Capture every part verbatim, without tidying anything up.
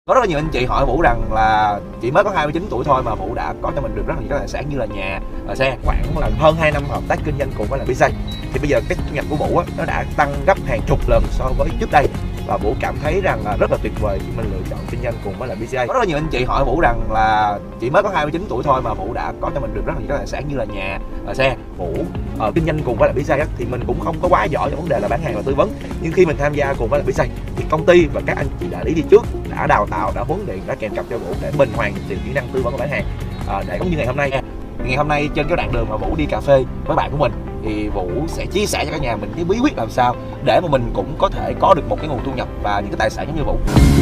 Có rất là nhiều anh chị hỏi Vũ rằng là chỉ mới có hai mươi chín tuổi thôi mà Vũ đã có cho mình được rất là nhiều các tài sản như là nhà, và xe. Khoảng là hơn hai năm hợp tác kinh doanh cùng với là bê xê, thì bây giờ cái thu nhập của Vũ á, nó đã tăng gấp hàng chục lần so với trước đây, và Vũ cảm thấy rằng là rất là tuyệt vời khi mình lựa chọn kinh doanh cùng với là bê xê. Có rất là nhiều anh chị hỏi Vũ rằng là chỉ mới có hai mươi chín tuổi thôi mà Vũ đã có cho mình được rất là nhiều các tài sản như là nhà, và xe. Vũ uh, kinh doanh cùng với là bê xê á, thì mình cũng không có quá giỏi trong vấn đề là bán hàng và tư vấn, nhưng khi mình tham gia cùng với là bê xê thì công ty và các anh chị đại lý đi trước đã đào tạo, đã huấn luyện, đã kèm cặp cho Vũ để mình hoàn thiện kỹ năng tư vấn và bán hàng. À, để giống như ngày hôm nay, ngày hôm nay trên cái đoạn đường mà Vũ đi cà phê với bạn của mình, thì Vũ sẽ chia sẻ cho cả nhà mình cái bí quyết làm sao để mà mình cũng có thể có được một cái nguồn thu nhập và những cái tài sản giống như Vũ.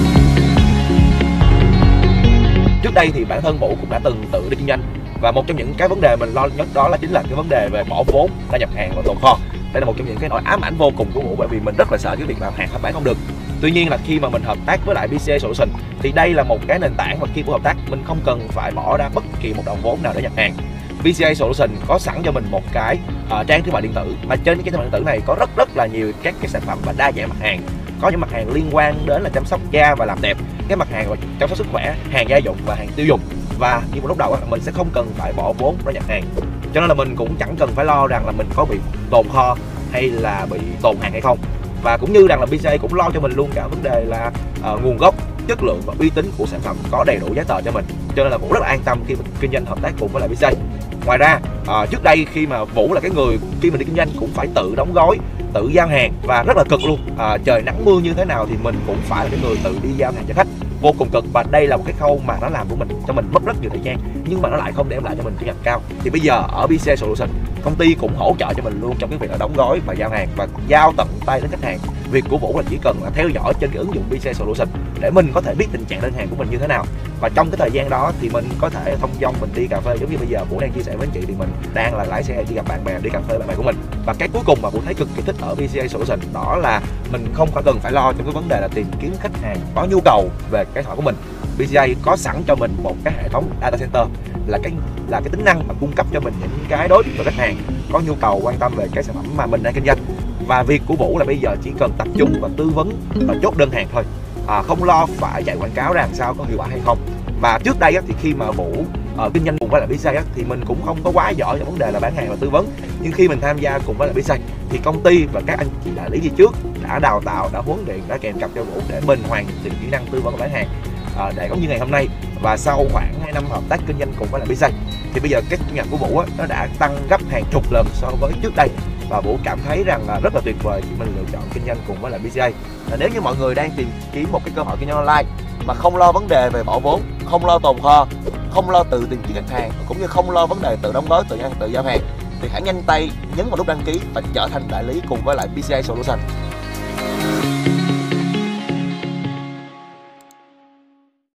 Trước đây thì bản thân Vũ cũng đã từng tự đi kinh doanh, và một trong những cái vấn đề mình lo nhất đó là chính là cái vấn đề về bỏ vốn ra nhập hàng và tồn kho. Đây là một trong những cái nỗi ám ảnh vô cùng của Vũ, bởi vì mình rất là sợ cái việc làm hàng thấp bán không được. Tuy nhiên là khi mà mình hợp tác với lại bê xê Solution thì đây là một cái nền tảng mà khi Vũ hợp tác mình không cần phải bỏ ra bất kỳ một đồng vốn nào để nhập hàng. bê xê Solution có sẵn cho mình một cái uh, trang thương mại điện tử, mà trên cái trang thương mại điện tử này có rất rất là nhiều các cái sản phẩm và đa dạng mặt hàng. Có những mặt hàng liên quan đến là chăm sóc da và làm đẹp, cái mặt hàng chăm sóc sức khỏe, hàng gia dụng và hàng tiêu dùng. Và như một lúc đầu mình sẽ không cần phải bỏ vốn ra nhập hàng, cho nên là mình cũng chẳng cần phải lo rằng là mình có bị tồn kho hay là bị tồn hàng hay không. Và cũng như rằng là bê xê cũng lo cho mình luôn cả vấn đề là uh, nguồn gốc, chất lượng và uy tín của sản phẩm, có đầy đủ giấy tờ cho mình, cho nên là Vũ rất là an tâm khi mình kinh doanh hợp tác cùng với lại bê xê. Ngoài ra uh, trước đây khi mà Vũ là cái người khi mình đi kinh doanh cũng phải tự đóng gói, tự giao hàng và rất là cực luôn. Uh, trời nắng mưa như thế nào thì mình cũng phải là cái người tự đi giao hàng cho khách, vô cùng cực. Và đây là một cái khâu mà nó làm của mình cho mình mất rất nhiều thời gian, nhưng mà nó lại không đem lại cho mình thu nhập cao. Thì bây giờ ở bê xê Solution, công ty cũng hỗ trợ cho mình luôn trong cái việc là đóng gói và giao hàng và giao tận tay đến khách hàng. Việc của Vũ là chỉ cần là theo dõi trên cái ứng dụng bê xê Solution để mình có thể biết tình trạng đơn hàng của mình như thế nào, và trong cái thời gian đó thì mình có thể thông dong mình đi cà phê, giống như bây giờ Vũ đang chia sẻ với anh chị thì mình đang là lái xe đi gặp bạn bè, đi cà phê bạn bè của mình. Và cái cuối cùng mà Vũ thấy cực kỳ thích ở bê xê Solution đó là mình không phải cần phải lo trong cái vấn đề là tìm kiếm khách hàng có nhu cầu về cái thoại của mình. bê xê có sẵn cho mình một cái hệ thống data center, là cái là cái tính năng mà cung cấp cho mình những cái đối tượng khách hàng có nhu cầu quan tâm về cái sản phẩm mà mình đang kinh doanh. Và việc của Vũ là bây giờ chỉ cần tập trung và tư vấn và chốt đơn hàng thôi, à, không lo phải chạy quảng cáo ra làm sao có hiệu quả hay không. Và trước đây á, thì khi mà Vũ uh, kinh doanh cùng với lại bê xê á, thì mình cũng không có quá giỏi trong vấn đề là bán hàng và tư vấn, nhưng khi mình tham gia cùng với lại bê xê thì công ty và các anh chị đại lý đi trước đã đào tạo, đã huấn luyện, đã kèm cặp cho Vũ để mình hoàn thiện kỹ năng tư vấn và bán hàng. À, để giống như ngày hôm nay, và sau khoảng hai năm hợp tác kinh doanh cùng với lại bê xê thì bây giờ cái thu nhập của Vũ á, nó đã tăng gấp hàng chục lần so với trước đây, và Vũ cảm thấy rằng là rất là tuyệt vời khi mình lựa chọn kinh doanh cùng với lại bê xê. À, nếu như mọi người đang tìm kiếm một cái cơ hội kinh doanh online mà không lo vấn đề về bỏ vốn, không lo tồn kho, không lo tự tìm kiếm khách hàng, cũng như không lo vấn đề tự đóng gói, tự ăn tự giao hàng, thì hãy nhanh tay nhấn vào nút đăng ký và trở thành đại lý cùng với lại bê xê Solution.